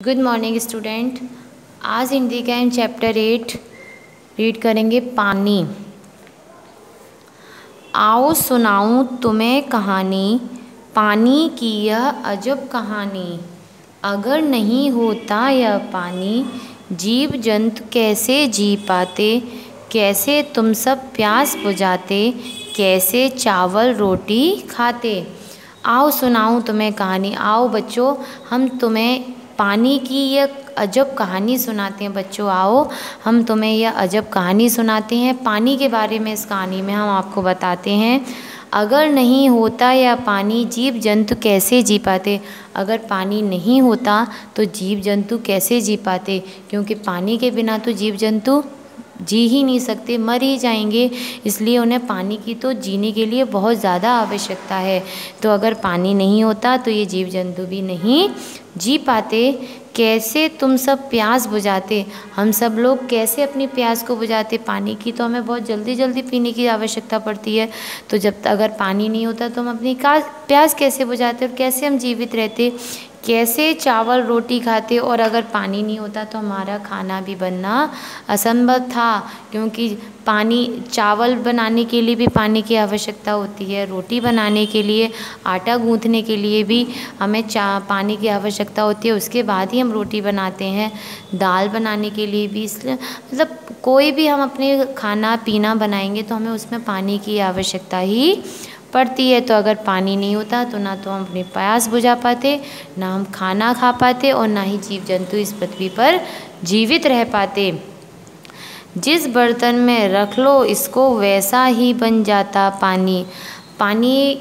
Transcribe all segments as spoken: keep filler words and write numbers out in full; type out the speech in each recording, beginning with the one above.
Good morning student. आज हिंदी का हम चैप्टर एट रीड करेंगे पानी। आओ सुनाऊं तुम्हें कहानी, पानी की यह अजब कहानी। अगर नहीं होता यह पानी, जीव जंतु कैसे जी पाते, कैसे तुम सब प्यास बुझाते, कैसे चावल रोटी खाते। आओ सुनाऊं तुम्हें कहानी। आओ बच्चों, हम तुम्हें पानी की यह अजब कहानी सुनाते हैं। बच्चों आओ, हम तुम्हें यह अजब कहानी सुनाते हैं। पानी के बारे में इस कहानी में हम आपको बताते हैं। अगर नहीं होता यह पानी, जीव जंतु कैसे जी पाते। अगर पानी नहीं होता तो जीव जंतु कैसे जी पाते, क्योंकि पानी के बिना तो जीव जंतु जी ही नहीं सकते, मर ही जाएंगे। इसलिए उन्हें पानी की तो जीने के लिए बहुत ज़्यादा आवश्यकता है। तो अगर पानी नहीं होता तो ये जीव जंतु भी नहीं जी पाते। कैसे तुम सब प्यास बुझाते, हम सब लोग कैसे अपनी प्यास को बुझाते। पानी की तो हमें बहुत जल्दी जल्दी पीने की आवश्यकता पड़ती है। तो जब अगर पानी नहीं होता तो हम अपनी प्यास कैसे बुझाते और कैसे हम जीवित रहते, कैसे चावल रोटी खाते। और अगर पानी नहीं होता तो हमारा खाना भी बनना असंभव था, क्योंकि पानी चावल बनाने के लिए भी पानी की आवश्यकता होती है, रोटी बनाने के लिए, आटा गूँथने के लिए भी हमें चा पानी की आवश्यकता होती है। उसके बाद ही हम रोटी बनाते हैं। दाल बनाने के लिए भी, इसलिए मतलब कोई भी हम अपने खाना पीना बनाएंगे तो हमें उसमें पानी की आवश्यकता ही पड़ती है। तो अगर पानी नहीं होता तो ना तो हम अपनी प्यास बुझा पाते, ना हम खाना खा पाते, और ना ही जीव जंतु इस पृथ्वी पर जीवित रह पाते। जिस बर्तन में रख लो इसको वैसा ही बन जाता पानी। पानी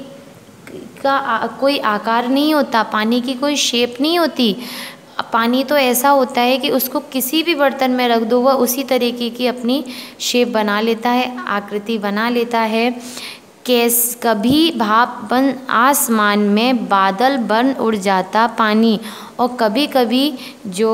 का आ, कोई आकार नहीं होता, पानी की कोई शेप नहीं होती। पानी तो ऐसा होता है कि उसको किसी भी बर्तन में रख दो वह उसी तरीके की अपनी शेप बना लेता है, आकृति बना लेता है। कैस कभी भाप बन आसमान में बादल बन उड़ जाता पानी। और कभी कभी जो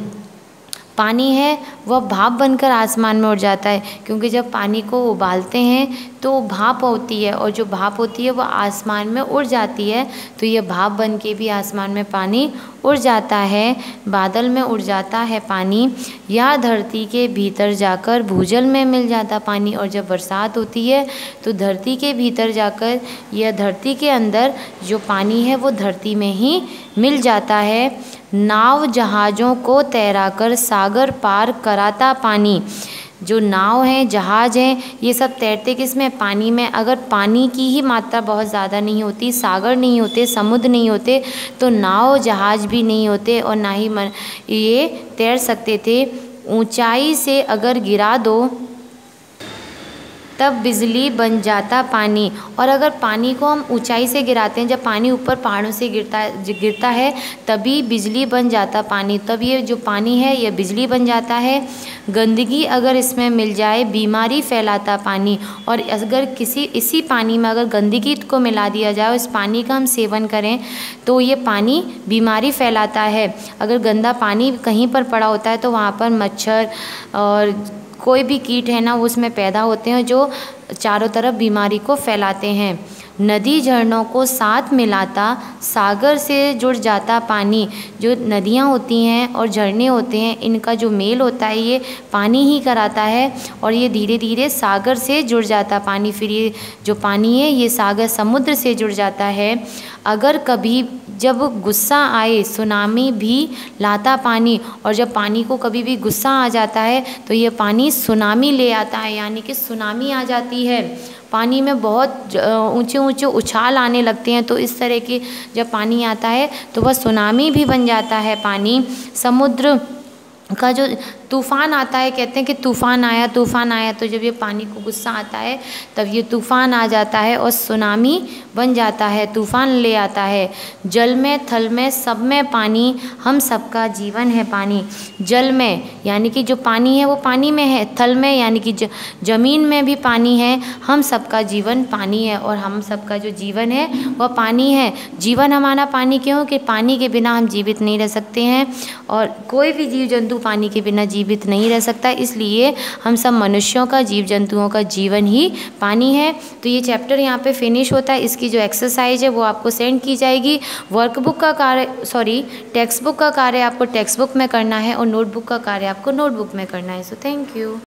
पानी है वह भाप बनकर आसमान में उड़ जाता है, क्योंकि जब पानी को उबालते हैं तो भाप होती है, और जो भाप होती है वह आसमान में उड़ जाती है। तो यह भाप बन के भी आसमान में पानी उड़ जाता है, बादल में उड़ जाता है पानी, या धरती के भीतर जाकर भूजल में मिल जाता पानी। और जब बरसात होती है तो धरती के भीतर जाकर यह धरती के अंदर जो पानी है वो धरती में ही मिल जाता है। नाव जहाज़ों को तैराकर सागर पार कराता पानी। जो नाव हैं, जहाज़ हैं, ये सब तैरते किस में, पानी में। अगर पानी की ही मात्रा बहुत ज़्यादा नहीं होती, सागर नहीं होते, समुद्र नहीं होते, तो नाव जहाज़ भी नहीं होते और ना ही मन ये तैर सकते थे। ऊंचाई से अगर गिरा दो तब बिजली बन जाता पानी। और अगर पानी को हम ऊंचाई से गिराते हैं, जब पानी ऊपर पहाड़ों से गिरता है गिरता है तभी बिजली बन जाता पानी, तब ये जो पानी है यह बिजली बन जाता है। गंदगी अगर इसमें मिल जाए बीमारी फैलाता पानी। और अगर किसी इसी पानी में अगर गंदगी को मिला दिया जाए, इस पानी का हम सेवन करें तो ये पानी बीमारी फैलाता है। अगर गंदा पानी कहीं पर पड़ा होता है तो वहाँ पर मच्छर और कोई भी कीट है ना वो उसमें पैदा होते हैं, जो चारों तरफ बीमारी को फैलाते हैं। नदी झरनों को साथ मिलाता, सागर से जुड़ जाता पानी। जो नदियाँ होती हैं और झरने होते हैं, इनका जो मेल होता है ये पानी ही कराता है, और ये धीरे धीरे सागर से जुड़ जाता पानी। फिर ये जो पानी है ये सागर समुद्र से जुड़ जाता है। अगर कभी जब गुस्सा आए सुनामी भी लाता पानी। और जब पानी को कभी भी गुस्सा आ जाता है तो ये पानी सुनामी ले आता है, यानी कि सुनामी आ जाती है। पानी में बहुत ऊंचे ऊंचे उछाल आने लगते हैं, तो इस तरह की जब पानी आता है तो वह सुनामी भी बन जाता है पानी। समुद्र का जो तूफ़ान आता है, कहते हैं कि तूफ़ान आया तूफ़ान आया, तो जब ये पानी को गुस्सा आता है तब ये तूफ़ान आ जाता है और सुनामी बन जाता है, तूफ़ान ले आता है। जल में थल में सब में पानी, हम सबका जीवन है पानी। जल में यानी कि जो पानी है वो पानी में है, थल में यानी कि ज़मीन में भी पानी है। हम सबका जीवन पानी है, और हम सबका जो जीवन है वह पानी है। जीवन हमारा पानी क्यों, कि पानी के बिना हम जीवित नहीं रह सकते हैं, और कोई भी जीव जंतु पानी के बिना जीवित नहीं रह सकता, इसलिए हम सब मनुष्यों का, जीव जंतुओं का जीवन ही पानी है। तो ये चैप्टर यहाँ पे फिनिश होता है। इसकी जो एक्सरसाइज है वो आपको सेंड की जाएगी। वर्कबुक का कार्य सॉरी टेक्स्ट बुक का कार्य आपको टेक्स्ट बुक में करना है और नोटबुक का कार्य आपको नोटबुक में करना है। So thank you.